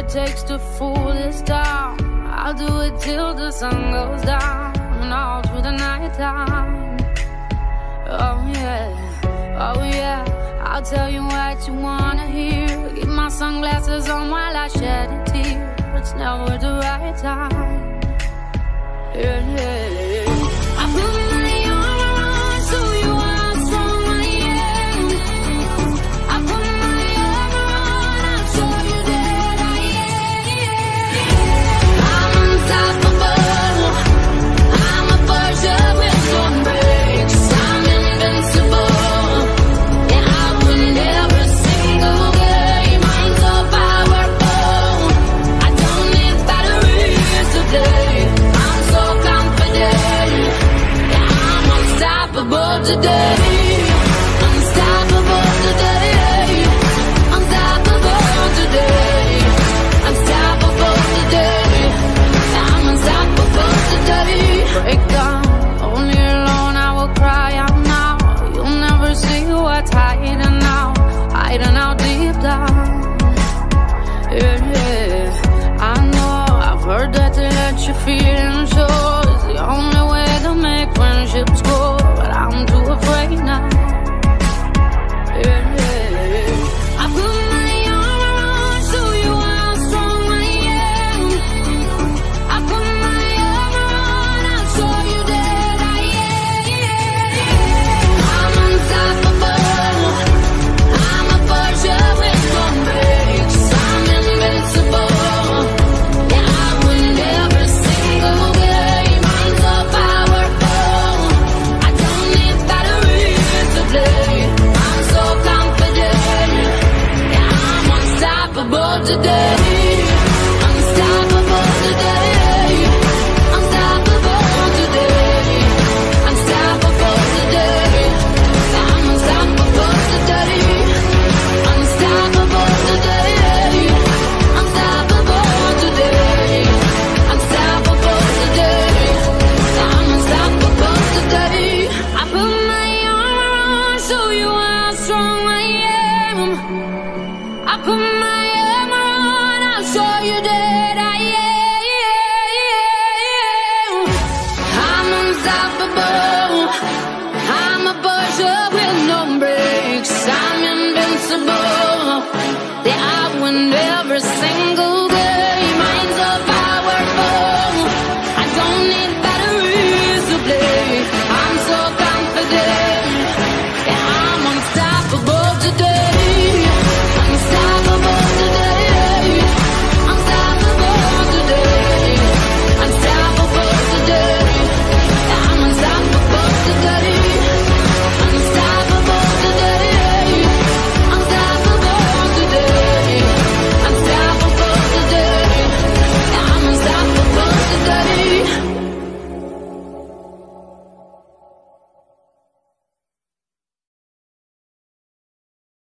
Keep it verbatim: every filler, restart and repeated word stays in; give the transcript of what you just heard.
it takes to fool this town. I'll do it till the sun goes down and all through the night time. Oh yeah, oh yeah, I'll tell you what you wanna hear. Keep my sunglasses on while I shed a tear. It's never the right time. Yeah, yeah, yeah. I put my armor on so you are strong, yeah. I put my armor on, I'll show you that I am. I'm unstoppable. I'm a Porsche with some brakes. I'm invincible. Yeah, I win every single game. I'm so powerful. I don't need batteries today. I'm so confident. Yeah, I'm unstoppable today. Unstoppable today. Unstoppable today. Unstoppable today. I'm unstoppable today. Break down, only alone I will cry out now. You'll never see what's hiding out, hiding out deep down. Yeah, yeah. I know, I've heard that they let you feel